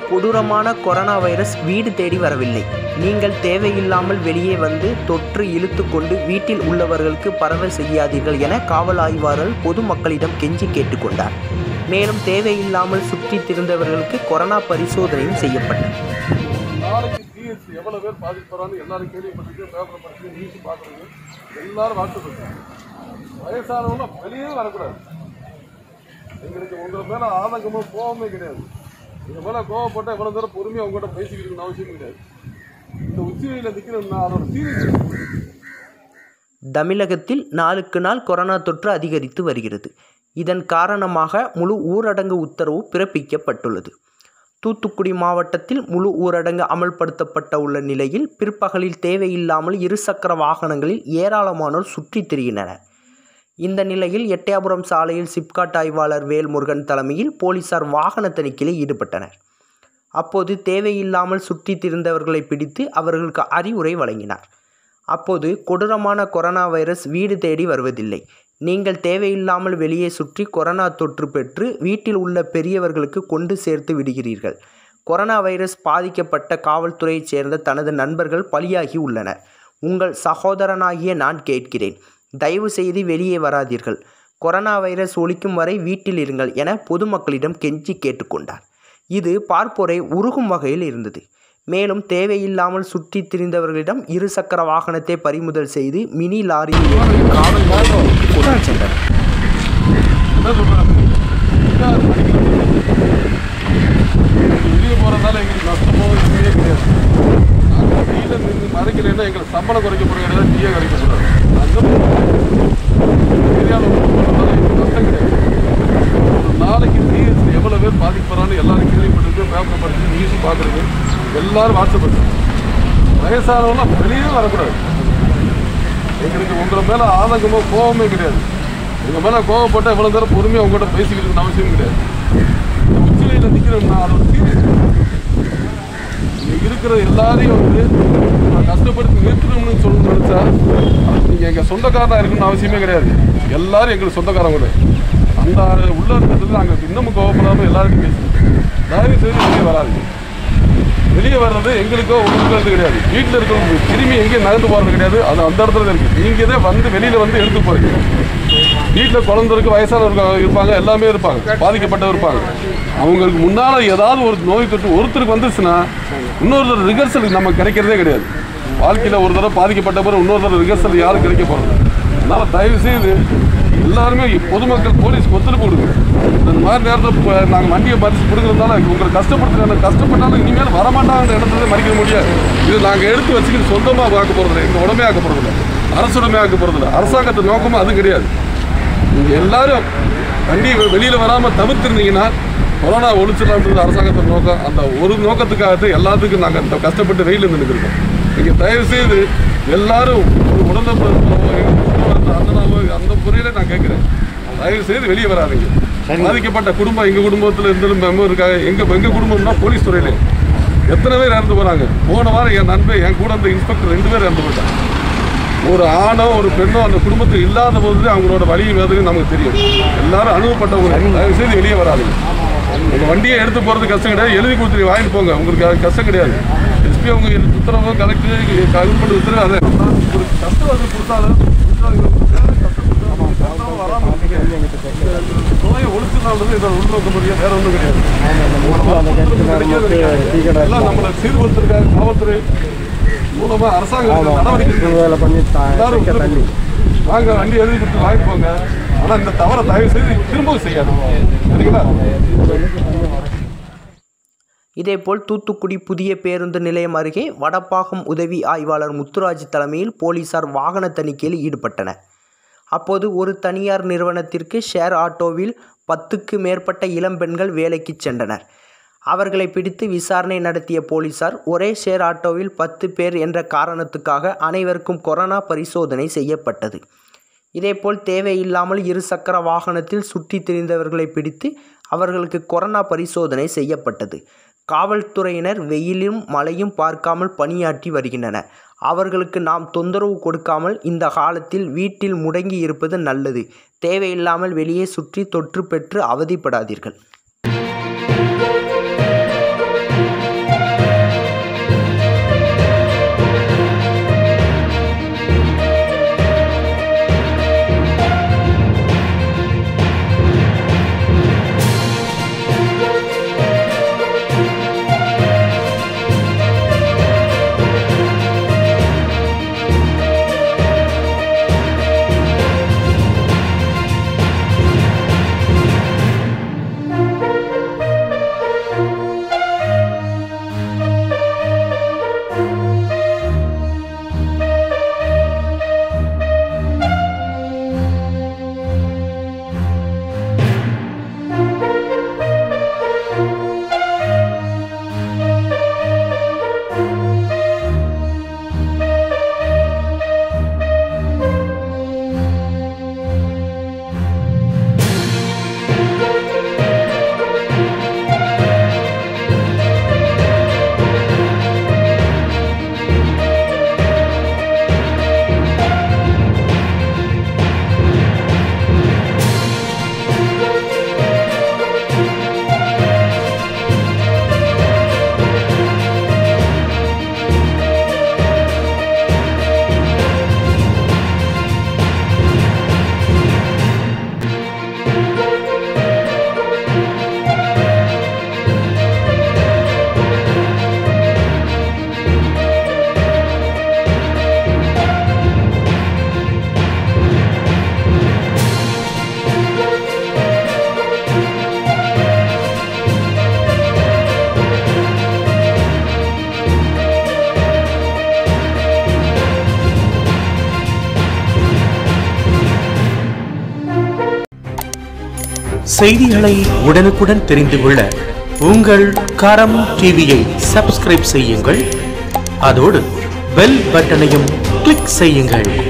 கொடூரமான corona virus வீடு தேடி வரவில்லை. நீங்கள் தேவையில்லாமல் வெளியே வந்து தொற்று இழுத்து கொண்டு வீட்டில் உள்ளவர்களுக்கு பரவல் செய்யாதீர்கள் என காவல் ஆய்வாளர் பொதுமக்களிடம் கெஞ்சி கேட்டுக்கொண்டார். மேலும் தேவையில்லாமல் சுற்றி திரிந்தவர்களுக்கு கொரோனா பரிசோதனையும் செய்யப்பட்டது. எவ்வளவு பேர் பாதிப்படுறான்னு எல்லாரும் கேள்விப்பட்டு பேப்பர் படிச்சு நியூஸ் பார்க்குறது எல்லாரும் வாட்ஸ்அப் வயசானவங்க வெளியே வரக்கூடாது. எங்களுக்கு உங்களை மேலே ஆதங்கமும் கோபமே கிடையாது. எங்கள் மேலே கோவப்பட்டால் எவ்வளோ தூரம் பொறுமையாக அவங்ககிட்ட பேசிக்கிட்டு அவசியம் கிடையாது. இந்த உச்சியில் நிற்கிறோம்னா அதோட சீரியஸ். தமிழகத்தில் நாளுக்கு நாள் கொரோனா தொற்று அதிகரித்து வருகிறது. இதன் காரணமாக முழு ஊரடங்கு உத்தரவு பிறப்பிக்கப்பட்டுள்ளது. தூத்துக்குடி மாவட்டத்தில் முழு ஊரடங்கு அமல்படுத்தப்பட்ட உள்ள நிலையில் பிற்பகலில் தேவையில்லாமல் இருசக்கர வாகனங்களில் ஏராளமானோர் சுற்றித் திரிகின்றனர். இந்த நிலையில் எட்டயபுரம் சாலையில் சிப்காட் ஆய்வாளர் வேல்முருகன் தலைமையில் போலீசார் வாகன தணிக்கையில் ஈடுபட்டனர். அப்போது தேவையில்லாமல் சுற்றித் திரிந்தவர்களை பிடித்து அவர்களுக்கு அறிவுரை வழங்கினார். அப்போது கொடூரமான கொரோனா வைரஸ் வீடு தேடி வருவதில்லை. நீங்கள் தேவையில்லாமல் வெளியே சுற்றி கொரோனா தொற்று பெற்று வீட்டில் உள்ள பெரியவர்களுக்கு கொண்டு சேர்த்து விடுகிறீர்கள். கொரோனா வைரஸ் பாதிக்கப்பட்ட காவல்துறையைச் சேர்ந்த தனது நண்பர்கள் பலியாகி உள்ளனர். உங்கள் சகோதரனாகிய நான் கேட்கிறேன், தயவு செய்து வெளியே வராதீர்கள். கொரோனா வைரஸ் ஒழிக்கும் வரை வீட்டில் இருங்கள் என பொதுமக்களிடம் கெஞ்சி கேட்டுக்கொண்டார். இது பார்ப்போரை உருகும் வகையில் இருந்தது. மேலும் தேவையில்லாமல் சுற்றித் திரிந்தவர்களிடம் இருசக்கர வாகனத்தை பறிமுதல் செய்து மினி லாரியில் காவல் நிலையத்திற்கு கொண்டு சென்றனர். வெளியே போகிறதால எங்களுக்கு நஷ்டமோ எதுவுமே கிடையாது. நாங்கள் டீயில் நின்று மறைக்கலைன்னா எங்களுக்கு சம்பளம் குறைக்கப்படுகிறது, டீயை குறைக்கப்படுறாரு. அந்த ஏரியாவில் எங்களுக்கு நஷ்டம் கிடையாது. ஒரு நாளைக்கு டிஎஸ்சி எவ்வளோ பேர் பாதிக்கப்படுறான்னு எல்லாரும் கேள்விப்பட்டு பேப்பர் படிச்சு நியூஸ் பார்க்குறது எல்லாரும் வாட்ஸ்அப் பண்ணுறாங்க. வயசானவங்களாம் வெளியே வரக்கூடாது. எங்களுக்கு உங்களை மேலே ஆதங்கமோ கோபமே கிடையாது. எங்கள் மேலே கோவப்பட்டால் எவ்வளோ நேரம் பொறுமையாக உங்கள்கிட்ட பேசிக்கிட்டு அவசியம் கிடையாது. இந்த உச்சிலையில் நிற்கிறோம்னா அதோட சீரியஸ். இங்கே இருக்கிற எல்லாரையும் வந்து நான் கஷ்டப்படுத்தி நிறுத்தணும்னு சொல்லணும்னு நினச்சா நீங்கள் எங்கள் சொந்தக்காரனாக இருக்கணும்னு அவசியமே கிடையாது. எல்லாரும் எங்களுக்கு சொந்தக்காரங்க. அந்த உள்ள இருக்கிறது நாங்கள் இன்னமும் கோவப்படாமல் எல்லாருக்கும் பேசுகிறோம். தயவு செய்து வெளியே வராது. வெளியே வர்றது எங்களுக்கோ உங்களுக்கு கிடையாது. வீட்டில் இருக்கிறவங்க திரும்பி எங்கேயும் நகர்ந்து போகிறது கிடையாது. அது அந்த இடத்துல தான் இருக்குது. நீங்கள் தான் வந்து வெளியில் வந்து எடுத்து போகிறீங்க. வீட்டில் குழந்தைருக்கு வயசானவர்கள் இருப்பாங்க, எல்லாமே இருப்பாங்க, பாதிக்கப்பட்டவர் இருப்பாங்க. அவங்களுக்கு முன்னால் ஏதாவது ஒரு நோய் தொற்று ஒருத்தருக்கு வந்துச்சுன்னா இன்னொரு ரிகர்சல் நமக்கு கிடைக்கிறதே கிடையாது. வாழ்க்கையில் ஒரு தடவை பாதிக்கப்பட்ட பிறகு இன்னொரு தடவை ரிகர்சல் யாரும் கிடைக்க போகிறது. அதனால் தயவுசெய்து எல்லாருமே பொதுமக்கள் போலீஸ்க்கு ஒத்துழைப்பு கொடுங்க. இந்த மாதிரி நேரத்தில் நாங்கள் வண்டியை மறித்து கொடுக்குறதுனால உங்களை கஷ்டப்பட்டாலும் இனிமேல் வரமாட்டாங்கிற இடத்துல மறிக்க முடியாது. இது நாங்கள் எடுத்து வச்சுக்கிட்டு சொந்தமாக ஆக்க போகிறதில்ல, எங்கள் உடமையாக்க போகிறதில்ல, அரசுடைமையாக்க போகிறதில்ல. அரசாங்கத்தை நோக்கமும் அதுவும் கிடையாது. நீங்கள் எல்லாரும் வண்டி வெளியில் வராமல் தவிர்த்துருந்தீங்கன்னா கொரோனா ஒழிச்சிடலான்றது அரசாங்கத்தை நோக்கம். அந்த ஒரு நோக்கத்துக்காக எல்லாத்துக்கும் நாங்கள் இந்த கஷ்டப்பட்டு வெயிலில் நின்றுக்கிறோம். நீங்கள் தயவுசெய்து எல்லாரும் ஒரு உடனே அண்ணனாவோ அந்த முறையில் நான் கேட்குறேன், தயவு செய்து வெளியே வராதிங்க. பாதிக்கப்பட்ட குடும்பம் எங்கள் குடும்பத்தில் இருந்தாலும் மெம்பர் இருக்காங்க. எங்கள் குடும்பம்னா போலீஸ் துறையிலே எத்தனை பேர் இறந்து போகிறாங்க. போன வாரம் என் நண்பர் என் கூட அந்த இன்ஸ்பெக்டர் 2 பேர் இறந்து போயிட்டாங்க. ஒரு ஆணோ ஒரு பெண்ணோ அந்த குடும்பத்தில் இல்லாத போது அவங்களோட வழியும் வேதனையும் நமக்கு தெரியும். எல்லாரும் அனுபவப்பட்டவங்க. தயவு செய்து வெளியே வராதிங்க. உங்கள் வண்டியை எடுத்து போகிறது கஷ்டம் கிடையாது. எழுதி கொடுத்து வாங்கிட்டு போங்க, உங்களுக்கு அது கஷ்டம் கிடையாது. எஸ்பி அவங்க உத்தரவு கலெக்டர் கவர்மெண்ட் உத்தரவு அதை ஒரு கஷ்டம் அது கொடுத்தாலும் வராமல் நோயை ஒழிச்சுனாலும் இதை உள்நோக்க முடியாது. வேற ஒன்றும் கிடையாது. எல்லாம் நம்மளை சீர்படுத்திருக்காங்க. காவல்துறை மூலமாக அரசாங்கம் நடவடிக்கை வாங்க, வண்டி எழுதி கொடுத்து வாங்கி போங்க. ஆனால் இந்த தவறை தயவு செய்து திரும்பவும் செய்யாது. சரிங்களா? இதேபோல் தூத்துக்குடி புதிய பேருந்து நிலையம் அருகே வடப்பாகம் உதவி ஆய்வாளர் முத்துராஜ் தலைமையில் போலீசார் வாகன தணிக்கையில் ஈடுபட்டனர். அப்போது ஒரு தனியார் நிறுவனத்திற்கு ஷேர் ஆட்டோவில் 10க்கு மேற்பட்ட இளம்பெண்கள் வேலைக்கு சென்றனர். அவர்களை பிடித்து விசாரணை நடத்திய போலீசார் ஒரே ஷேர் ஆட்டோவில் 10 பேர் என்ற காரணத்துக்காக அனைவருக்கும் கொரோனா பரிசோதனை செய்யப்பட்டது. இதேபோல் தேவையில்லாமல் இருசக்கர வாகனத்தில் சுற்றித் திரிந்தவர்களை பிடித்து அவர்களுக்கு கொரோனா பரிசோதனை செய்யப்பட்டது. காவல்துறையினர் வெயிலும் மழையும் பார்க்காமல் பணியாற்றி வருகின்றனர். அவர்களுக்கு நாம் தொந்தரவு கொடுக்காமல் இந்த காலத்தில் வீட்டில் முடங்கி இருப்பது நல்லது. தேவையில்லாமல் வெளியே சுற்றி தொற்று பெற்று அவதிப்படாதீர்கள். செய்திகளை உடனுக்குடன் தெரிந்து கொள்ள உங்கள் கரம் டிவியை சப்ஸ்கிரைப் செய்யுங்கள். அதோடு பெல் பட்டனையும் கிளிக் செய்யுங்கள்.